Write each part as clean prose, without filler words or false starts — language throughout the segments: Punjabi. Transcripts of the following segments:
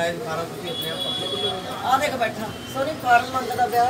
नजायज फार्म तुसीं अपने आप आ देख बैठा सोनी फार्म मंगदा पिया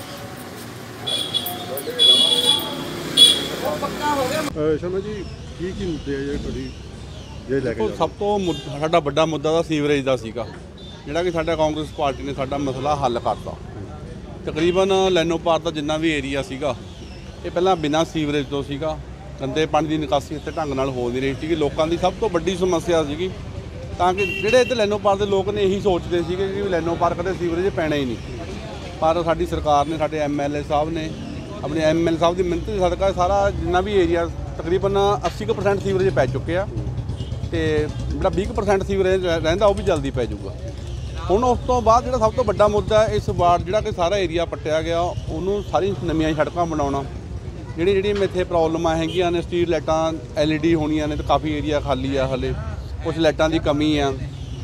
वो पक्का हो गया। शर्मा जी की मुद्दे आ ਜਿਹੜੇ ਤੁਹਾਡੀ ਜੇ ਲੈ ਕੇ ਸਭ ਤੋਂ ਸਾਡਾ ਵੱਡਾ ਮੁੱਦਾ ਤਾਂ ਸੀਵਰੇਜ ਦਾ ਸੀਗਾ, ਜਿਹੜਾ ਕਿ ਸਾਡਾ ਕਾਂਗਰਸ ਪਾਰਟੀ ਨੇ ਸਾਡਾ ਮਸਲਾ ਹੱਲ ਕਰਤਾ। ਤਕਰੀਬਨ ਲੈਨੋ ਪਾਰ ਦਾ ਜਿੰਨਾ ਵੀ ਏਰੀਆ ਸੀਗਾ ਇਹ ਪਹਿਲਾਂ ਬਿਨਾਂ ਸੀਵਰੇਜ ਤੋਂ ਸੀਗਾ, ਗੰਦੇ ਪਾਣੀ ਦੀ ਨਿਕਾਸੀ ਇੱਥੇ ਢੰਗ ਨਾਲ ਹੋ ਨਹੀਂ ਰਹੀ ਸੀਗੀ। ਲੋਕਾਂ ਦੀ ਸਭ ਤੋਂ ਵੱਡੀ ਸਮੱਸਿਆ ਸੀਗੀ, ਤਾਂ ਕਿ ਜਿਹੜੇ ਇੱਥੇ ਲੈਨੋ ਪਾਰ ਦੇ ਲੋਕ ਨੇ ਇਹੀ ਸੋਚਦੇ ਸੀਗੇ ਕਿ ਲੈਨੋ ਪਾਰ ਕਦੇ ਸੀਵਰੇਜ ਪੈਣਾ ਹੀ ਨਹੀਂ, ਪਰ ਸਾਡੀ ਸਰਕਾਰ ਨੇ ਸਾਡੇ MLA ਸਾਹਿਬ ਨੇ ਆਪਣੇ MLA ਸਾਹਿਬ ਦੀ ਮਿਹਨਤ ਦੇ ਸਦਕਾ ਸਾਰਾ ਜਿੰਨਾ ਵੀ ਏਰੀਆ ਤਕਰੀਬਨ 80% ਸੀਵਰੇਜ ਪੈ ਚੁੱਕੇ ਆ, ਤੇ ਜਿਹੜਾ 20% ਸੀਵਰੇਜ ਰਹਿੰਦਾ ਉਹ ਵੀ ਜਲਦੀ ਪੈ ਜਾਊਗਾ। ਹੁਣ ਉਸ ਤੋਂ ਬਾਅਦ ਜਿਹੜਾ ਸਭ ਤੋਂ ਵੱਡਾ ਮੁੱਦਾ ਇਸ ਵਾਰਡ ਜਿਹੜਾ ਕਿ ਸਾਰਾ ਏਰੀਆ ਪੱਟਿਆ ਗਿਆ ਉਹਨੂੰ ਸਾਰੀ ਨਵੀਆਂ ਸੜਕਾਂ ਬਣਾਉਣਾ। ਜਿਹੜੀਆਂ ਇੱਥੇ ਪ੍ਰੋਬਲਮਾਂ ਹੈਗੀਆਂ ਨੇ, ਸਟਰੀਟ ਲਾਈਟਾਂ LED ਹੋਣੀਆਂ ਨੇ ਤੇ ਕਾਫੀ ਏਰੀਆ ਖਾਲੀ ਆ, ਹਲੇ ਕੁਛ ਲਾਈਟਾਂ ਦੀ ਕਮੀ ਆ,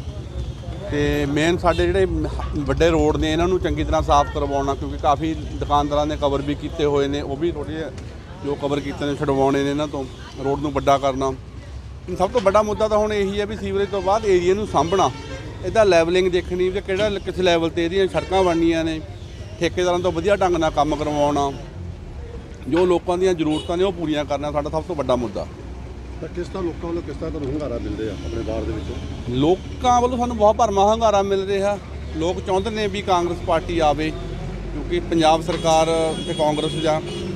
ਤੇ ਮੇਨ ਸਾਡੇ ਜਿਹੜੇ ਵੱਡੇ ਰੋਡ ਨੇ ਇਹਨਾਂ ਨੂੰ ਚੰਗੀ ਤਰ੍ਹਾਂ ਸਾਫ਼ ਕਰਵਾਉਣਾ, ਕਿਉਂਕਿ ਕਾਫੀ ਦੁਕਾਨਦਾਰਾਂ ਨੇ ਕਵਰ ਵੀ ਕੀਤੇ ਹੋਏ ਨੇ, ਉਹ ਵੀ ਥੋੜ੍ਹੇ ਜੋ ਕਵਰ ਕੀਤੇ ਨੇ ਛਡਵਾਉਣੇ ਨੇ ਇਹਨਾਂ ਤੋਂ, ਰੋਡ ਨੂੰ ਵੱਡਾ ਕਰਨਾ। ਸਭ ਤੋਂ ਵੱਡਾ ਮੁੱਦਾ ਤਾਂ ਹੁਣ ਇਹੀ ਹੈ ਵੀ ਸੀਵਰੇਜ ਤੋਂ ਬਾਅਦ ਏਰੀਆ ਨੂੰ ਸਾਂਭਣਾ, ਇਹਦਾ ਲੈਵਲਿੰਗ ਦੇਖਣੀ ਵੀ ਕਿਹੜਾ ਕਿਸ ਲੈਵਲ 'ਤੇ ਇਹਦੀਆਂ ਸੜਕਾਂ ਬਣਨੀਆਂ ਨੇ, ਠੇਕੇਦਾਰਾਂ ਤੋਂ ਵਧੀਆ ਢੰਗ ਨਾਲ ਕੰਮ ਕਰਵਾਉਣਾ, ਜੋ ਲੋਕਾਂ ਦੀਆਂ ਜ਼ਰੂਰਤਾਂ ਨੇ ਉਹ ਪੂਰੀਆਂ ਕਰਨਾ ਸਾਡਾ ਸਭ ਤੋਂ ਵੱਡਾ ਮੁੱਦਾ। ਤਾਂ ਕਿਸ ਤਰ੍ਹਾਂ ਲੋਕਾਂ ਵੱਲੋਂ ਕਿਸ ਤਰ੍ਹਾਂ ਤੁਹਾਨੂੰ ਹੁੰਗਾਰਾ ਮਿਲਦੇ ਆ ਆਪਣੇ ਵਾਰਡ ਦੇ ਵਿੱਚੋਂ? ਲੋਕਾਂ ਵੱਲੋਂ ਸਾਨੂੰ ਬਹੁਤ ਭਰਮਾ ਹੁੰਗਾਰਾ ਮਿਲ ਰਿਹਾ। ਲੋਕ ਚਾਹੁੰਦੇ ਨੇ ਵੀ ਕਾਂਗਰਸ ਪਾਰਟੀ ਆਵੇ, ਕਿਉਂਕਿ ਪੰਜਾਬ ਸਰਕਾਰ ਤੇ ਕਾਂਗਰਸ ਜਾਂ,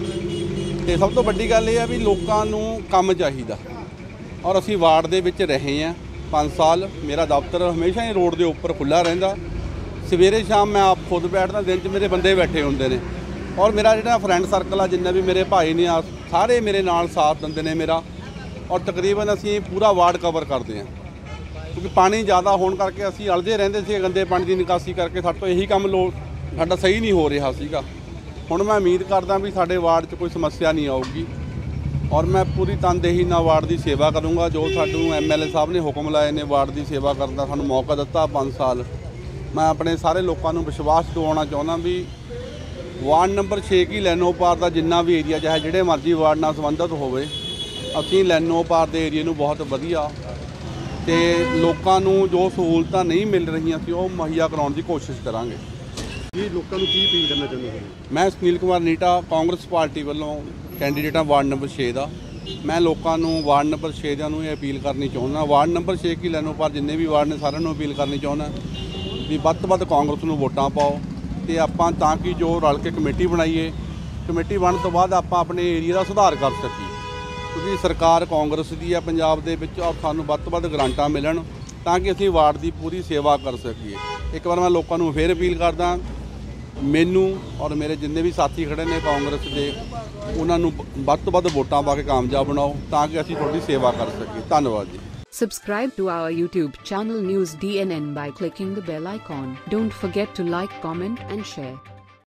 ਤੇ ਸਭ ਤੋਂ ਵੱਡੀ ਗੱਲ ਇਹ ਆ ਵੀ ਲੋਕਾਂ ਨੂੰ ਕੰਮ ਚਾਹੀਦਾ। ਔਰ ਅਸੀਂ ਵਾਰਡ ਦੇ ਵਿੱਚ ਰਹੇ ਹਾਂ 5 ਸਾਲ, ਮੇਰਾ ਦਫ਼ਤਰ ਹਮੇਸ਼ਾ ਹੀ ਰੋਡ ਦੇ ਉੱਪਰ ਖੁੱਲ੍ਹਾ ਰਹਿੰਦਾ, ਸਵੇਰੇ ਸ਼ਾਮ ਮੈਂ ਆਪ ਖੁਦ ਬੈਠਦਾ, ਦਿਨ 'ਚ ਮੇਰੇ ਬੰਦੇ ਬੈਠੇ ਹੁੰਦੇ ਨੇ, ਔਰ ਮੇਰਾ ਜਿਹੜਾ ਫਰੈਂਡ ਸਰਕਲ ਆ ਜਿੰਨੇ ਵੀ ਮੇਰੇ ਭਾਈ ਨੇ ਸਾਰੇ ਮੇਰੇ ਨਾਲ ਸਾਥ ਦਿੰਦੇ ਨੇ ਮੇਰਾ, ਔਰ ਤਕਰੀਬਨ ਅਸੀਂ ਪੂਰਾ ਵਾਰਡ ਕਵਰ ਕਰਦੇ ਹਾਂ। ਕਿਉਂਕਿ ਪਾਣੀ ਜ਼ਿਆਦਾ ਹੋਣ ਕਰਕੇ ਅਸੀਂ ਅਲਝੇ ਰਹਿੰਦੇ ਸੀ ਗੰਦੇ ਪਾਣੀ ਦੀ ਨਿਕਾਸੀ ਕਰਕੇ, ਸਾਡੇ ਤੋਂ ਇਹੀ ਕੰਮ ਸਾਡਾ ਸਹੀ ਨਹੀਂ ਹੋ ਰਿਹਾ ਸੀਗਾ। ਹੁਣ ਮੈਂ ਉਮੀਦ ਕਰਦਾ ਵੀ ਸਾਡੇ ਵਾਰਡ 'ਚ ਕੋਈ ਸਮੱਸਿਆ ਨਹੀਂ ਆਊਗੀ, ਔਰ ਮੈਂ ਪੂਰੀ ਤਨਦੇਹੀ ਨਾਲ ਵਾਰਡ ਦੀ ਸੇਵਾ ਕਰੂੰਗਾ। ਜੋ ਸਾਨੂੰ MLA ਸਾਹਿਬ ਨੇ ਹੁਕਮ ਲਾਏ ਨੇ ਵਾਰਡ ਦੀ ਸੇਵਾ ਕਰਨ ਦਾ, ਸਾਨੂੰ ਮੌਕਾ ਦਿੱਤਾ 5 ਸਾਲ, ਮੈਂ ਆਪਣੇ ਸਾਰੇ ਲੋਕਾਂ ਨੂੰ ਵਿਸ਼ਵਾਸ ਦਿਵਾਉਣਾ ਚਾਹੁੰਦਾ ਵੀ ਵਾਰਡ ਨੰਬਰ 6 ਕੀ ਲੈਨੋ ਪਾਰ ਦਾ ਜਿੰਨਾ ਵੀ ਏਰੀਆ ਚਾਹੇ ਜਿਹੜੇ ਮਰਜ਼ੀ ਵਾਰਡ ਨਾਲ ਸੰਬੰਧਿਤ ਹੋਵੇ, ਅਸੀਂ ਲੈਨੋ ਪਾਰ ਦੇ ਏਰੀਏ ਨੂੰ ਬਹੁਤ ਵਧੀਆ ਤੇ ਲੋਕਾਂ ਨੂੰ ਜੋ ਸਹੂਲਤਾਂ ਨਹੀਂ ਮਿਲ ਰਹੀਆਂ ਸੀ ਉਹ ਮੁਹੱਈਆ ਕਰਾਉਣ ਦੀ ਕੋਸ਼ਿਸ਼ ਕਰਾਂਗੇ। ਕੀ ਲੋਕਾਂ ਨੂੰ ਕੀ ਅਪੀਲ ਕਰਨਾ ਚਾਹੁੰਦੇ ਹੋ? ਮੈਂ ਸੁਨੀਲ ਕੁਮਾਰ ਨੀਟਾ ਕਾਂਗਰਸ ਪਾਰਟੀ ਵੱਲੋਂ ਕੈਂਡੀਡੇਟ ਹਾਂ ਵਾਰਡ ਨੰਬਰ 6 ਦਾ। ਮੈਂ ਲੋਕਾਂ ਨੂੰ ਵਾਰਡ ਨੰਬਰ 6 ਦਿਆਂ ਨੂੰ ਇਹ ਅਪੀਲ ਕਰਨੀ ਚਾਹੁੰਦਾ, ਵਾਰਡ ਨੰਬਰ 6 ਕੀ ਲੈਨੋ ਪਾਰ ਜਿੰਨੇ ਵੀ ਵਾਰਡ ਨੇ ਸਾਰਿਆਂ ਨੂੰ ਅਪੀਲ ਕਰਨੀ ਚਾਹੁੰਦਾ ਵੀ ਵੱਧ ਤੋਂ ਵੱਧ ਕਾਂਗਰਸ ਨੂੰ ਵੋਟਾਂ ਪਾਓ, ਤੇ ਆਪਾਂ ਤਾਂ ਕਿ ਜੋ ਰਲ ਕੇ ਕਮੇਟੀ ਬਣਾਈਏ, ਕਮੇਟੀ ਬਣਨ ਤੋਂ ਬਾਅਦ ਆਪਾਂ ਆਪਣੇ ਏਰੀਆ ਦਾ ਸੁਧਾਰ ਕਰ ਸਕੀਏ, ਕਿਉਂਕਿ ਸਰਕਾਰ ਕਾਂਗਰਸ ਦੀ ਆ ਪੰਜਾਬ ਦੇ ਵਿੱਚ, ਔਰ ਸਾਨੂੰ ਵੱਧ ਤੋਂ ਵੱਧ ਗ੍ਰਾਂਟਾਂ ਮਿਲਣ ਤਾਂ ਕਿ ਅਸੀਂ ਵਾਰਡ ਦੀ ਪੂਰੀ ਸੇਵਾ ਕਰ ਸਕੀਏ। ਇੱਕ ਵਾਰ ਮੈਂ ਲੋਕਾਂ ਨੂੰ ਫਿਰ ਅਪੀਲ ਕਰਦਾ, ਮੈਨੂੰ ਔਰ ਮੇਰੇ ਜਿੰਨੇ ਵੀ ਸਾਥੀ ਖੜੇ ਨੇ ਕਾਂਗਰਸ ਦੇ, ਉਹਨਾਂ ਨੂੰ ਵੱਧ ਤੋਂ ਵੱਧ ਵੋਟਾਂ ਪਾ ਕੇ ਕਾਮਯਾਬ ਬਣਾਓ ਤਾਂ ਕਿ ਅਸੀਂ ਤੁਹਾਡੀ ਸੇਵਾ ਕਰ ਸਕੀਏ। ਧੰਨਵਾਦ ਜੀ। Subscribe to our YouTube channel News DNN by clicking the bell icon. Don't forget to like, comment and share.